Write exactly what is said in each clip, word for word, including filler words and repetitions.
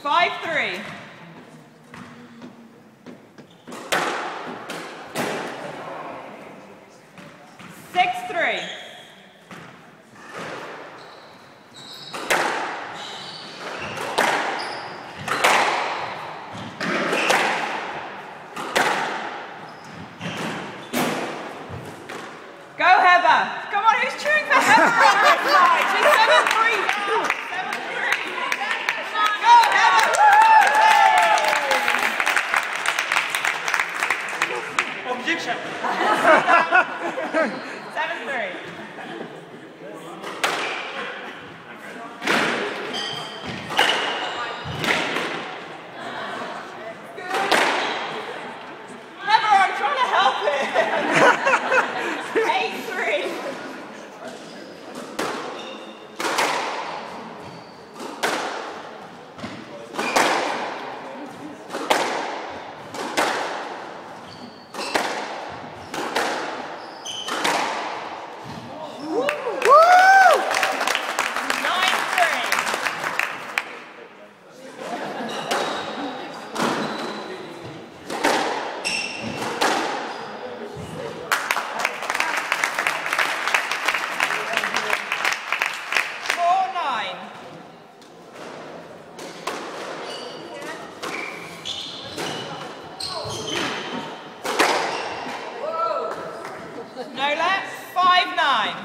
five three. six three. Go Heather! Come on, who's cheering for Heather on her side? She's seven three now. seven three. Go Heather! Objection! seven three. Heather, I'm trying to help it. eight three. No less, five nine.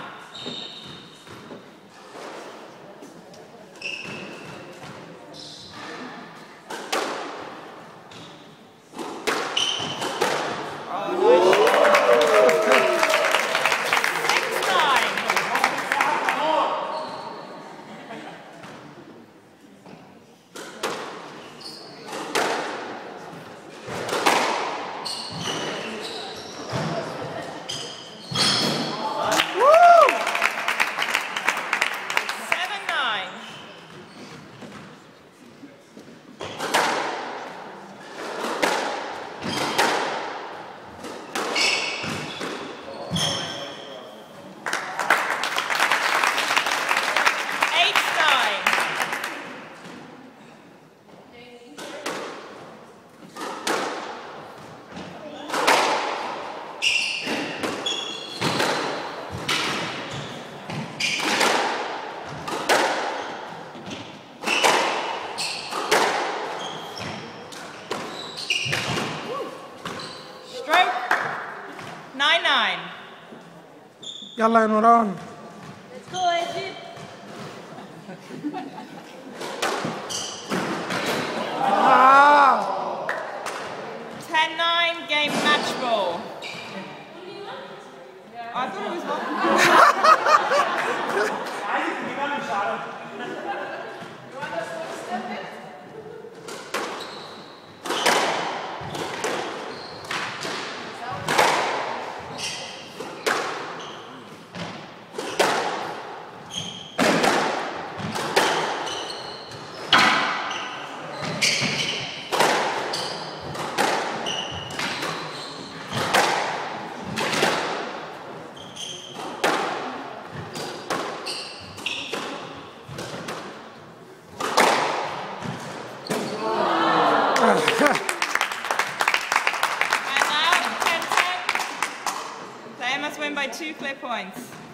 nine nine. يلا يا نوران. Let's go Egypt. ten nine game match ball. I thought it was one. And now, ten ten. Player must win by two clear points.